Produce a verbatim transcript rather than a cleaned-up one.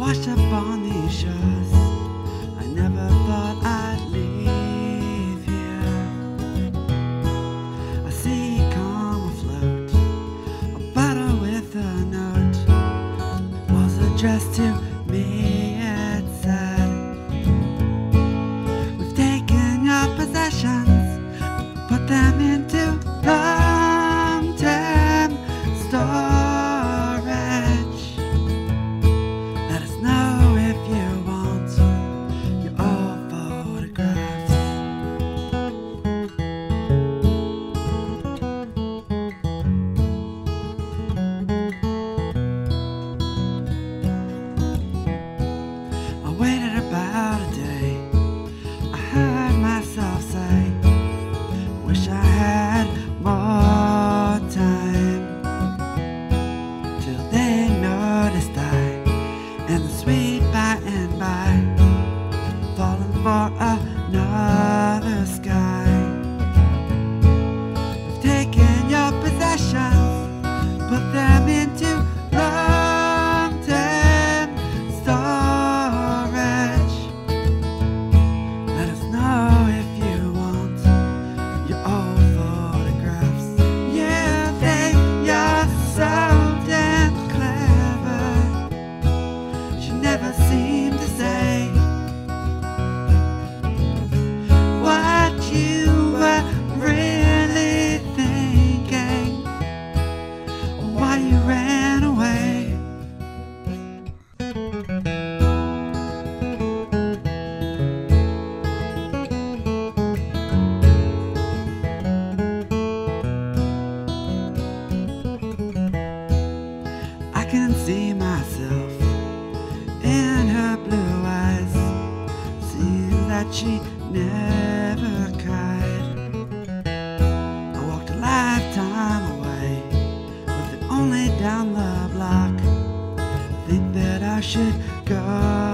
washed up on these shores. I never thought I'd leave here. I see calm afloat, a bottle with a note. It was addressed to me, it said, "We've taken your possessions, put them into long-term storage. Let us know if you want your old photographs." I waited about a day. I heard myself say, "Wish I had more time." Till they noticed I, in the sweet by and by, falling for another sky. We've taken your possessions, put them into long-term storage. Let us know if you want your old photographs. You think you're so damn clever. You never seem to say what you were really thinking, or why you ran away. I can see myself in her blue eyes. Seems that she never cried. I walked a lifetime away, living only down the block. Think that I should go